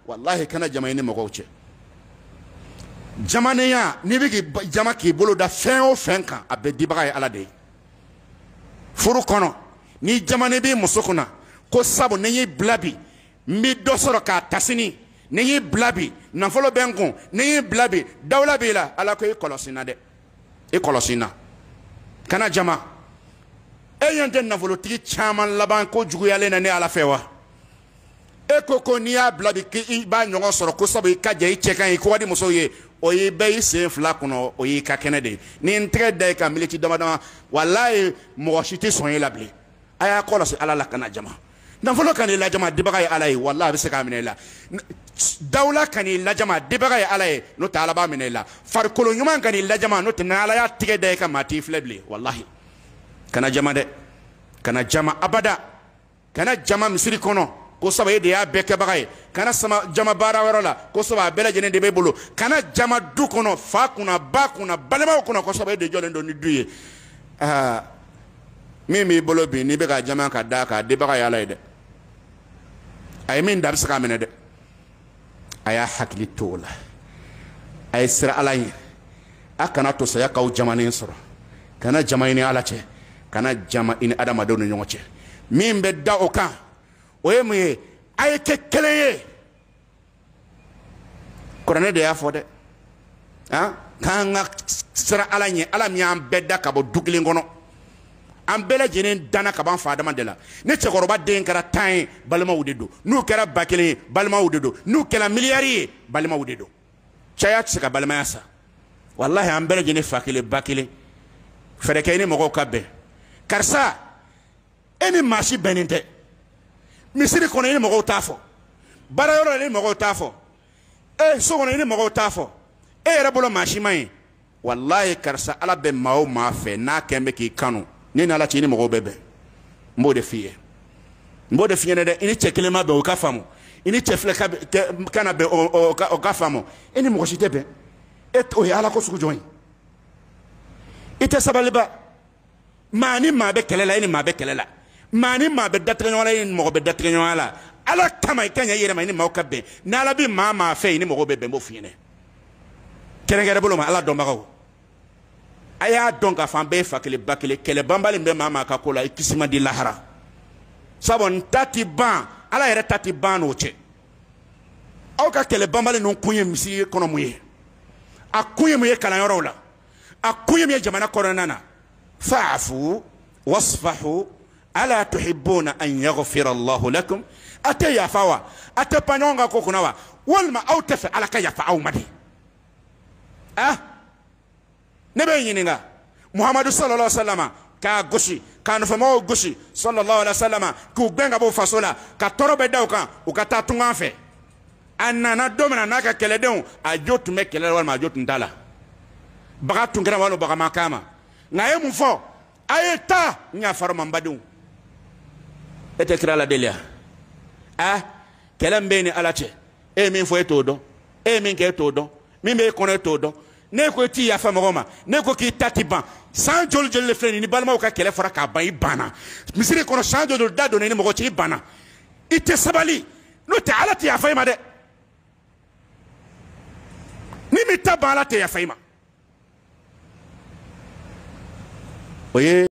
wallahi kana jama ni mɔgɔw cɛ jamanenya n'i bɛ k'i jama k'i bolo da fɛn o fɛn kan a bɛɛ dibaga ye Ala de ye furu kɔnɔ ni jamana b'i muso kunna ko sabu ni y'i bila bi n bɛ dɔ sɔrɔ k'a ta sini ni y'i bila bi nafolo bɛ n kun ni y'i bila bi dawula b'i la Ala ko i kɔlɔsi n na dɛ i kɔlɔsi n na kana jama e ɲɛ tɛ nafolotigi caman laban ko juguyalen na ne Ala fɛ wa e ko n'i y'a bila bi k'i b'a ɲɔgɔn sɔrɔ ko sabu i ka jɛ i cɛ ka ɲi ko wadi musow ye o ye bɛɛ y'i sen fila kɔnɔ o y'i ka kɛnɛ de ye ni n tɛgɛ da i ka militi dama dama walayi mɔgɔ si tɛ sɔn e la bilen a y'a kɔlɔsi Ala la kana jama nafolo ka n'i lajama dibaga ye Ala ye walayi a bɛ se k'a minɛ i la dawula ka n'i lajama dibaga ye Ala ye n'o tɛ Ala b'a minɛ i la farikolo ɲuman ka n'i lajama n'o tɛ Ala y'a tɛgɛ da i ka maa t'i filɛ bilen walahi kana jama dɛ kana jama abada kana jama misiri kɔnɔ ko sabu e de y'a bɛɛ kɛbaga ye kana sama jama baara wɛrɛ la ko sabu a bɛɛ lajɛlen de b'e bolo kana jama du kɔnɔ fa kunna ba kunna balimaw kunna ko sabu e de jɔlen don ni du ye min b'i bolo bi n'i bɛ ka jama ka da k'a dibaga ye Ala ye dɛ a ye min da a bɛ se k'a minɛ dɛ a y'a hakili to o la a ye siran Ala ɲɛ a kana to saya k'aw jamanen sɔrɔ kana jama i ni Ala cɛ kana jama i ni adamadenw ni ɲɔgɔn cɛ min bɛ da o kan o ye mun ye a ye kɛ kelen ye kuranɛ de y'a fɔ dɛ k'an ka siran Ala ɲɛ Ala min y'an bɛɛ da ka bɔ du kelen kɔnɔ an bɛɛ lajɛlen danna ka ban fa Adama de la ni cɛkɔrɔba den kɛra 10 ye balimaw de don n'u kɛra 1000 ye balimaw de don n'u kɛra miliyari ye balimaw de don caya tɛ se ka balimaya sa wallahi an bɛɛ lajɛlen fa kelen ba kelen fɛrɛ kɛ i ni mɔgɔw ka bɛn karisa e ni maa si bɛnnen tɛ misiri kɔnɔ i ni mɔgɔw t'a fɔ baara yɔrɔ la i ni mɔgɔw t'a fɔ so kɔnɔ i ni mɔgɔw t'a fɔ e yɛrɛ bolo maa si man ɲi wallahi karisa Ala bɛ maa o maa fɛ n'a kɛn bɛ k'i kanu ni Ala cɛ i ni mɔgɔw bɛ bɛn n b'o de f'i ye n b'o de f'i ɲɛna dɛ i ni cɛ kelen ma bɛn o ka faamu i ni cɛ fila kana bɛn o ka faamu e ni mɔgɔ si tɛ bɛn o ye Ala ko sugu jɔn ye i tɛ sabaliba maa ni maa bɛ kɛlɛ la i ni maa bɛ kɛlɛ la maa ni maa bɛ datigɛ ɲɔgɔn la i ni mɔgɔ bɛ datigɛ ɲɔgɔn la Ala kama i ka ɲɛ i yɛrɛ ma i ni maaw ka bɛn ni Ala bɛ maa fɛ i ni mɔgɔw bɛ bɛn n b'o f'i ɲɛna kɛrɛnkɛrɛn bolo ma Ala dɔnbagaw a y'a dɔn k'a fɔ an bɛɛ ye fa kelen ba kelen kɛlɛ banbali bɛ maa ka ko la i kisi man di lahara sabu n ta ti ban Ala yɛrɛ ta ti ban n'o cɛ aw ka kɛlɛ banbali ninnu kun ye misiri kɔnɔ mun ye a kun ye mun ye kalanyɔrɔw la a kun ye mun ye jamana kɔnɔna na fa'afu wasfahu ala tuhibbuna an yaghfira Allahu lakum a tɛ yafa wa a tɛ pan ɲɔgɔn kan ko kunna wa walima aw tɛ fɛ Ala ka yafa aw ma de ne bɛ ɲininka Muhamadu sallallahu alaihi wasallam k'a gosi k'a nɔfɛmɔgɔw gosi sallallahu alaihi wasallam k'u gɛn ka bɔ faso la ka tɔɔrɔ bɛ da u kan u ka taa tungan fɛ a nana don min na n'a ka kɛlɛdenw a jo tun bɛ kɛlɛ la walima a jo tun t'a la baga tun kɛra walima baga ma k'a ma nka a ye mun fɔ a ye taa n y'a fara ma n badenw e tɛ kira la deli wa kɛlɛ min bɛ ni Ala cɛ e ye min fɔ e t'o dɔn e ye min kɛ e t'o dɔn min bɛ e kɔnɔ e t'o dɔn ne ko i t'i yafa mɔgɔ ma ne ko k'i ta ti ban san joli joli de filɛ nin ni balimaw ka kɛlɛ fɔra k'a ban i banna misiri kɔnɔ san joli joli da donna i ni mɔgɔ cɛ i banna i tɛ sabali n'o tɛ Ala tɛ yafa i ma dɛ ni min ta ban Ala tɛ yafa i ma o ye